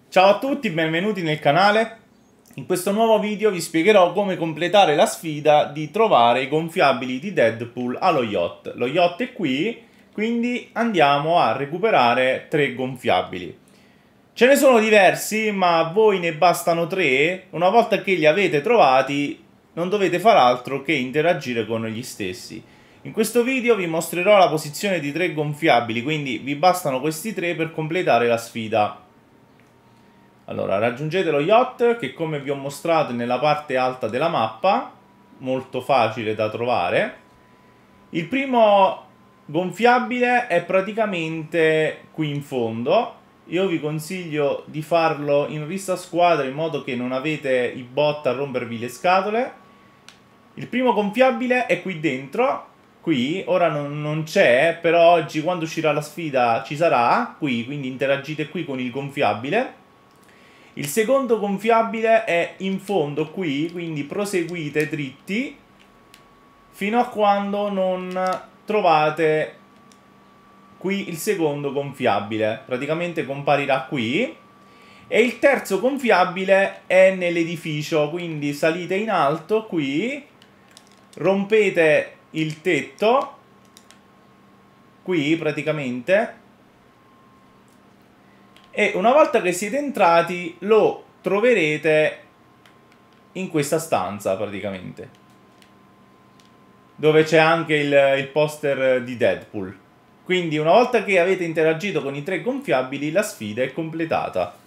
Ciao a tutti, benvenuti nel canale. In questo nuovo video vi spiegherò come completare la sfida di trovare i gonfiabili di Deadpool allo yacht. Lo yacht è qui, quindi andiamo a recuperare 3 gonfiabili. Ce ne sono diversi, ma a voi ne bastano 3. Una volta che li avete trovati, non dovete far altro che interagire con gli stessi. In questo video vi mostrerò la posizione di 3 gonfiabili, quindi vi bastano questi 3 per completare la sfida. Allora, raggiungete lo yacht che, come vi ho mostrato, è nella parte alta della mappa, molto facile da trovare. Il primo gonfiabile è praticamente qui in fondo. Io vi consiglio di farlo in rissa squadra in modo che non avete i bot a rompervi le scatole. Il primo gonfiabile è qui dentro, qui, ora non c'è, però oggi quando uscirà la sfida ci sarà, qui, quindi interagite qui con il gonfiabile. Il secondo gonfiabile è in fondo qui, quindi proseguite dritti fino a quando non trovate qui il secondo gonfiabile. Praticamente comparirà qui. E il terzo gonfiabile è nell'edificio, quindi salite in alto qui, rompete il tetto qui praticamente. E una volta che siete entrati lo troverete in questa stanza praticamente, dove c'è anche il poster di Deadpool. Quindi una volta che avete interagito con i 3 gonfiabili la sfida è completata.